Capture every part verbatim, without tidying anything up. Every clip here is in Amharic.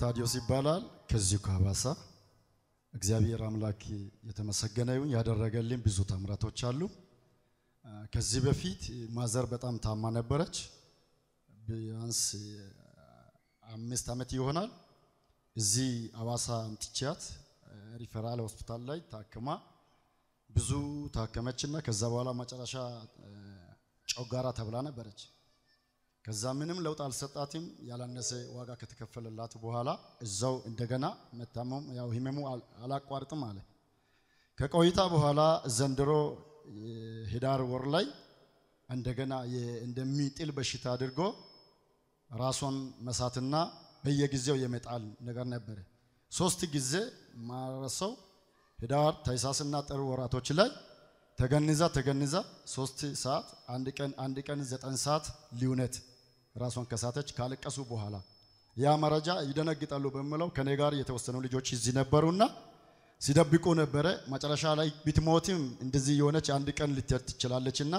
ታዲዮስ ይባላል ከዚሁ ከሐዋሳ እግዚአብሔር አምላክ የተመሰገነ ይሁን ያደረገልኝ ብዙ ተአምራቶች አሉ ከዚህ በፊት ማዘር በጣም ታማ ነበረች ቢያንስ አምስት አመት ይሆናል እዚህ ሐዋሳ አምጥቻት ሪፈራል ሆስፒታል ላይ ታከማ ብዙ ታከመችና ከዛ በኋላ መጨረሻ ጮጋራ ተብላ ነበረች ከዛ ምንም ለውጥ አልሰጣትም ያላነሰ ዋጋ ከተከፈለላት በኋላ እዛው እንደገና መታመም ያው ህመሙ አላቋርጥም አለ ከቆይታ በኋላ ዘንድሮ ሄዳር ወር ላይ እንደገና እንደሚጥል በሽታ አድርጎ ራሷን መሳትና በየጊዜው የመጣል ነገር ነበር ሶስት ጊዜ ማረሰው ሄዳር ታይሳስና ጥር ወራቶች ላይ ተገንዛ ተገንዛ ሶስት ሰዓት አንድ ቀን አንድ ቀን ዘጠኝ ሰዓት ሊውነት ራሷን ከሳተች ካለቀሱ በኋላ ያ መረጃ ይደነግጣሉ በመለው ከኔ ጋር የተወሰኑ ልጆች እዚህ ነበሩና ሲደብቁ ነበር መጨረሻ ላይ ቢትሞትም እንደዚህ የሆነች አንድ ቀን ልትት ትችላለችና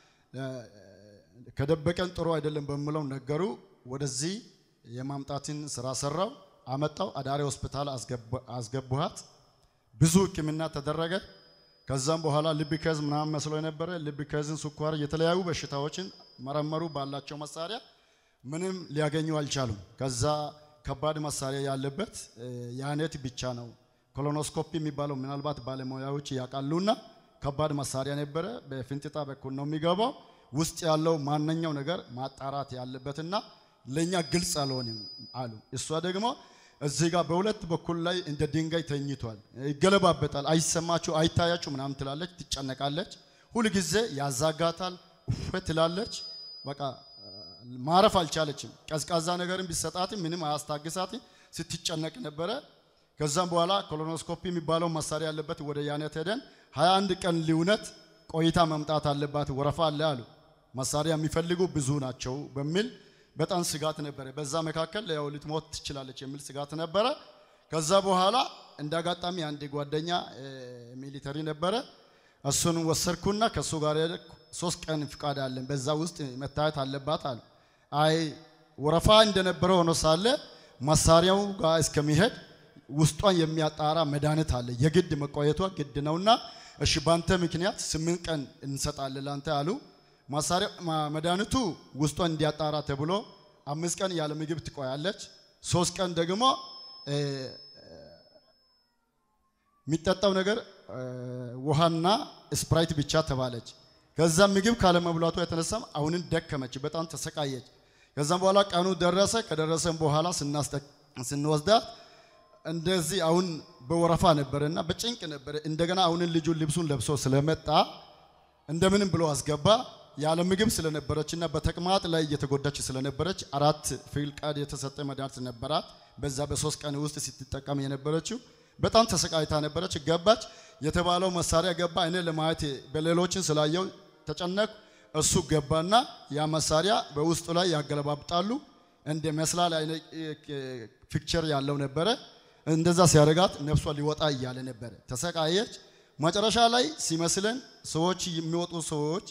ከደበቀን ጥሩ አይደለም በመለው ነገሩ ወደዚህ የማምጣትን ስራ ሰራው አመጣው አዳሪ ሆስፒታል አስገባኋት ብዙ ህክምና ተደረገ ከዛም በኋላ ልብ ከዝ ምናምን መስሎ ነበር ልብ ከዝን ስኳር የተለያዩ በሽታዎችን መረመሩ ባላቸው መሳሪያ ምንም ሊያገኙ አልቻሉም ከዛ ከባድ መሳሪያ ያለበት ያኔት ብቻ ነው ኮሎኖስኮፒ የሚባለው ምናልባት ባለሙያዎች ያቃሉና ከባድ መሳሪያ ነበር በፍንጥጣ በኩል ነው የሚገባው ውስጥ ያለው ማንኛው ነገር ማጣራት ያለበትና ለኛ ግልጽ አልሆነም አሉ እሷ ደግሞ እዚህ ጋር በሁለት በኩል ላይ እንደ ድንጋይ ተኝቷል ይገለባበጣል አይሰማችሁ አይታያችሁ ምናምን ትላለች ትጨነቃለች ሁሉ ጊዜ ያዛጋታል ፈትላለች በቃ ማረፍ አልቻለችም ቀዝቃዛ ነገርን ቢሰጣት ምንም አያስታግሳት ስትጨነቅ ነበር ከዛም በኋላ ኮሎኖስኮፒ የሚባለው መሳሪያ ያለበት ወደ ያኔት ሄደን ሃያ አንድ ቀን ሊውነት ቆይታ መምጣት አለባት ወረፋ አለ አሉ መሳሪያ የሚፈልጉ ብዙ ናቸው በሚል በጣም ስጋት ነበር በዛ መካከል ያው ልትሞት ትችላለች የሚል ስጋት ነበር ከዛ በኋላ እንዳጋጣሚ አንድ ጓደኛ ሚሊተሪ ነበር እሱን ወሰርኩና ከሱ ጋር ሶስት ቀን ፍቃድ አለን በዛ ውስጥ መታየት አለባት አለ አይ ወረፋ እንደነበረው ሆኖ ሳለ መሳሪያው ጋር እስከሚሄድ ውስጧን የሚያጣራ መድኃኒት አለ የግድ መቆየቷ ግድ ነውና እሺ ባንተ ምክንያት ስምንት ቀን እንሰጣለን ላንተ አሉ መሳሪያ መድኃኒቱ ውስጧን እንዲያጣራ ተብሎ አምስት ቀን ያለ ምግብ ትቆያለች ሶስት ቀን ደግሞ ሚጠጣው ነገር ውሃና ስፕራይት ብቻ ተባለች ከዛ ምግብ ካለ መብላቷ የተነሳም አሁንን ደከመች በጣም ተሰቃየች ከዛም በኋላ ቀኑ ደረሰ ከደረሰን በኋላ ስናስጠቅ ስንወስዳት እንደዚህ አሁን በወረፋ ነበርና በጭንቅ ነበር እንደገና አሁንን ልጁ ልብሱን ለብሶ ስለመጣ እንደምንም ብሎ አስገባ ያለ ምግብ ስለነበረችና በተቅማጥ ላይ እየተጎዳች ስለነበረች አራት ፍልቃድ የተሰጠ መድኃኒት ነበራት በዛ በሶስት ቀን ውስጥ ስትጠቀም የነበረችው በጣም ተሰቃይታ ነበረች ገባች የተባለው መሳሪያ ገባ እኔ ለማየት በሌሎችን ስላየው ተጨነቅ እሱ ገባና ያ መሳሪያ በውስጡ ላይ ያገለባብጣሉ እንደ መስላል አይነት ፒክቸር ያለው ነበር እንደዛ ሲያረጋት ነፍሷ ሊወጣ ይያለ ነበር ተሰቃየች መጨረሻ ላይ ሲመስለን ሰዎች የሚወጡ ሰዎች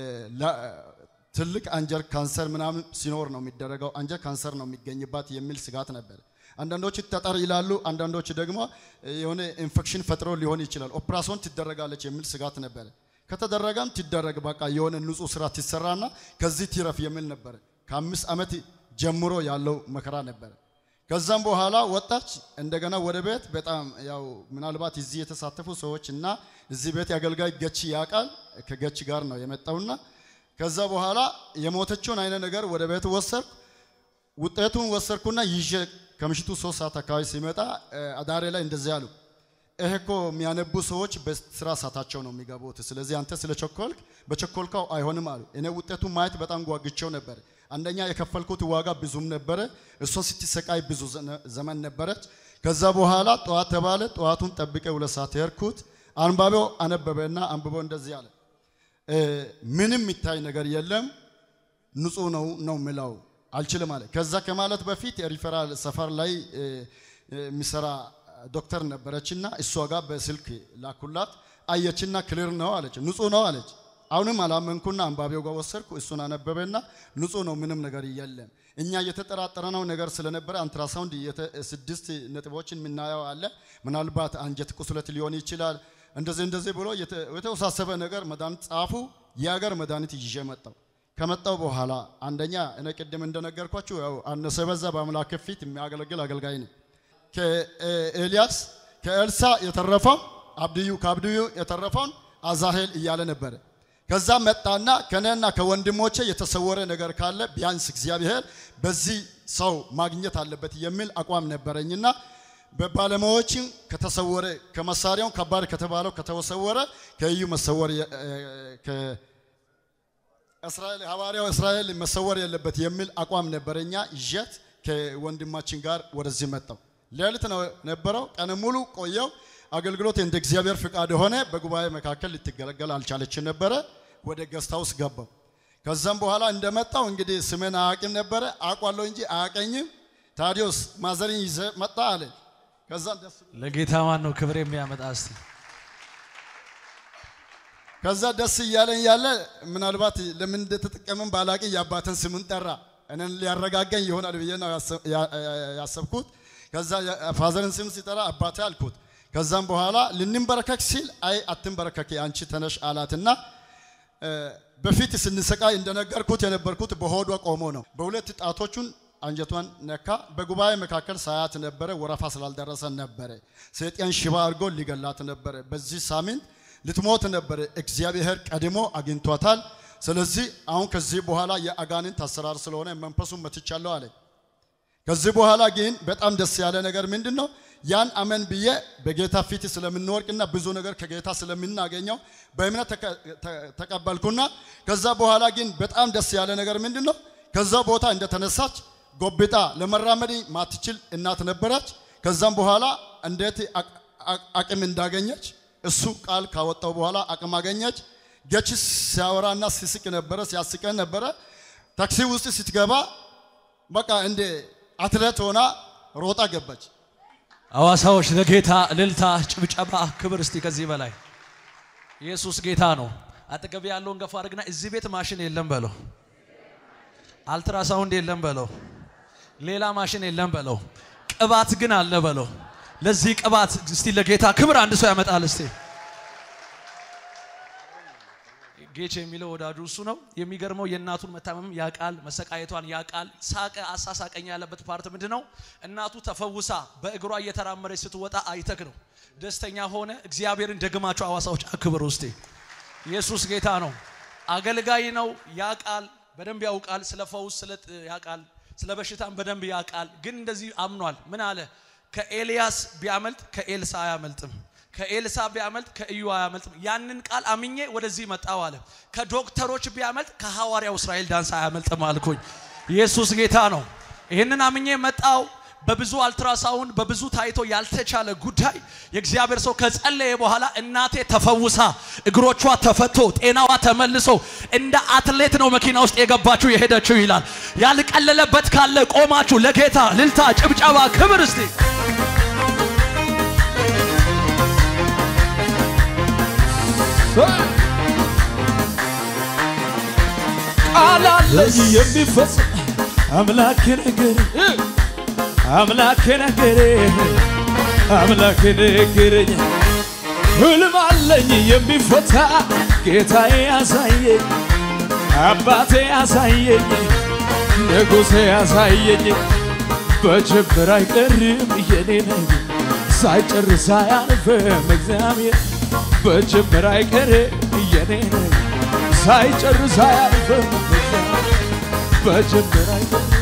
ትልቅ አንጀር ካንሰር ምናምን ሲኖር ነው የሚደረገው አንጀር ካንሰር ነው የሚገኝባት የሚል ስጋት ነበር አንዳንዶች ተጠር ይላሉ አንዳንዶች ደግሞ የሆነ ኢንፌክሽን ፈጥሮ ሊሆን ይችላል ኦፕራሽን ትደረጋለች የሚል ስጋት ነበር ከተደረገም ትደረግ በቃ የሆነ ንጹህ ስራ ትሰራና ከዚህ ትረፍ የሚል ነበር ከአምስት አመት ጀምሮ ያለው መከራ ነበር ከዛም በኋላ ወጣች እንደገና ወደ ቤት በጣም ያው ምናልባት እዚህ የተሳተፉ ሰዎችና እዚህ ቤት ያገልጋይ ገቺ ያቃል ከገቺ ጋር ነው የመጣውና ከዛ በኋላ የሞተችውን አይነ ነገር ወደ ቤት ወሰርኩ ውጤቱን ወሰርኩና ይዤ ከምሽቱ ሶስት ሰዓት አካባቢ ሲመጣ አዳሬ ላይ እንደዚህ ያሉ እህኮ የሚያነቡ ሰዎች በስራ ሰዓታቸው ነው የሚገቡት ስለዚህ አንተ ስለቸኮልክ በቸኮልካው አይሆንም አሉ እኔ ውጤቱን ማየት በጣም ጓግቸው ነበር አንደኛ የከፈልኩት ዋጋ ብዙም ነበር እሷ ስትሰቃይ ብዙ ዘመን ነበረች ከዛ በኋላ ጧት ተባለ ጧቱን ጠብቀ ሁለት ሰዓት ያርኩት አንባበው አነበበና አንብበው እንደዚህ ያለ ምንም ይታይ ነገር የለም ንጹህ ነው ነው ምለው አልችልም አለ ከዛ ከማለት በፊት ሪፈራል ሰፈር ላይ ሚሰራ ዶክተር ነበረችና እሷ ጋር በስልክ ላኩላት አየችና ክሊር ነው አለች ንጹህ ነው አለች አሁንም አላመንኩና አንባቢው ጋር ወሰድኩ እሱን አነበበና ንጹህ ነው ምንም ነገር የለም እኛ የተጠራጠረነው ነገር ስለነበረ አንትራሳውንድ ስድስት ነጥቦችን ምናየው አለ ምናልባት አንጀት ቁስለት ሊሆን ይችላል እንደዚህ እንደዚህ ብሎ የተወሳሰበ ነገር መድኃኒት ጻፉ ያገር መድኃኒት ይዤ መጣው ከመጣው በኋላ አንደኛ እኔ ቀደም እንደነገርኳችሁ ያው አነሰ በዛ በአምላክ ፊት የሚያገለግል አገልጋይ ነኝ ከኤልያስ ከኤልሳ የተረፈው አብድዩ ከአብድዩ የተረፈው አዛሄል እያለ ነበር ከዛ መጣና ከነና ከወንድሞቼ የተሰወረ ነገር ካለ ቢያንስ እግዚአብሔር በዚህ ሰው ማግኘት አለበት የሚል አቋም ነበረኝና በባለሙያዎችን ከተሰወረ ከመሳሪያው ከባድ ከተባለው ከተወሰወረ ከዩ መሰወር ከእስራኤል ሐዋርያው እስራኤል መሰወር ያለበት የሚል አቋም ነበረኛ ይጀት ከወንድማችን ጋር ወደዚህ መጣው ሌሊት ነው ነበረው ቀን ሙሉ ቆየው አገልግሎት እንደ እግዚአብሔር ፍቃድ ሆነ በጉባኤ መካከል ልትገለገል አልቻለች ነበር ወደ ገስታውስ ገባው ከዛም በኋላ እንደመጣው እንግዲህ ስሜን አያውቅም ነበር አቋለው እንጂ አያቀኝም ታዲዮስ ማዘሪን ይዘ መጣ አለ ከዛ ደስ ለጌታ ማን ነው ክብር የሚያመጣ እስቲ ከዛ ደስ ይያለን ያለ ምናልባት ለምን እንደተጠቀመን ባላቂ ያባተን ስሙን ጠራ እነን ሊያረጋጋኝ ይሆናል ብዬና ያሰብኩት ከዛ ፋዘርን ስም ሲጠራ አባቴ አልኩት ከዛም በኋላ ልንበረከክ ሲል አይ አትንበረከክ አንቺ ተነሽ አላትና በፊት ስንሰቃይ እንደነገርኩት የነበርኩት በሆዷ ቆሞ ነው በሁለት ጣቶቹን አንጀቷን ነካ በጉባኤ መካከል ሳያት ነበር ወራፋ ስላልደረሰ ነበር ሰይጣን ሽባ አርጎ ሊገላት ነበር በዚህ ሳምንት ልትሞት ነበር እግዚአብሔር ቀድሞ አግኝቷታል ስለዚህ አሁን ከዚህ በኋላ የአጋንንት አሰራር ስለሆነ መንፈሱን መትቻለሁ አለ ከዚህ በኋላ ግን በጣም ደስ ያለ ነገር ምንድነው ያን አመን ብዬ በጌታ ፊት ስለምንወርቅና ብዙ ነገር ከጌታ ስለምናገኘው በእምነት ተቀበልኩና ከዛ በኋላ ግን በጣም ደስ ያለ ነገር ምንድነው ከዛ ቦታ እንደተነሳች ጎብጣ ለመራመድ ማትችል እናት ነበረች ከዛም በኋላ እንዴት አቅም እንዳገኘች እሱ ቃል ካወጣው በኋላ አቅም አገኘች ገችስ ሲያወራና ሲስቅ ነበር ሲያስቀን ነበር ታክሲ ውስጥ ስትገባ በቃ እንደ አትሌት ሆና ሮጣ ገባች አዋሳዎች ለጌታ እልልታ ጭብጨባ ክብር እስቲ ከዚህ በላይ ኢየሱስ ጌታ ነው አጠገብ ያለውን ገፋ አድርግና እዚህ ቤት ማሽን የለም በለው አልትራሳውንድ የለም በለው ሌላ ማሽን የለም በለው ቅባት ግን አለ በለው ለዚህ ቅባት እስቲ ለጌታ ክብር አንድ ሰው ያመጣል እስቲ ጌቼ የሚለው ወዳጁ እሱ ነው የሚገርመው የእናቱን መታመም ያቃል መሰቃየቷን ያቃል ሳቀ አሳሳቀኝ ያለበት ፓርት ምንድነው እናቱ ተፈውሳ በእግሯ እየተራመረች ስትወጣ አይተክ ነው ደስተኛ ሆነ እግዚአብሔርን ደግማቸው አዋሳዎች አክብሩ እስቲ ኢየሱስ ጌታ ነው አገልጋይ ነው ያቃል በደንብ ያውቃል ስለ ፈውስ ስለ ያቃል ስለ በሽታም በደንብ ያቃል ግን እንደዚህ አምኗል ምን አለ ከኤልያስ ቢያመልጥ ከኤልሳ አያመልጥም ከኤልሳ ቢያመልጥ ከኢዩ አያመልጥም ያንን ቃል አምኜ ወደዚህ መጣው አለ ከዶክተሮች ቢያመልጥ ከሐዋርያው እስራኤል ዳንሳ አያመልጥም አልኩኝ ኢየሱስ ጌታ ነው ይሄንን አምኜ መጣው በብዙ አልትራሳውንድ በብዙ ታይቶ ያልተቻለ ጉዳይ የእግዚአብሔር ሰው ከጸለየ በኋላ እናቴ ተፈውሳ እግሮቿ ተፈቶ ጤናዋ ተመልሶ እንደ አትሌት ነው መኪና ውስጥ የገባችሁ የሄደችው ይላል ያልቀለለበት ካለ ቆማችሁ ለጌታ ልልታ ጭብጨባ ክብር እስቲ አላለኝ የሚፈጽም አምላክ ነገር አምላክ ነገር አምላክ ነገር ህልም አለኝ የሚፈታ ጌታዬ ያሳየኝ አባቴ ያሳየኝ ንጉሴ ያሳየኝ በጅምር አይቀርም የኔ ነገር ሳይጨርስ አያልፍም እግዚአብሔር በጅምር አይቀርም የኔ ነገር ሳይጨርስ አያልፍም በጅምር አይቀርም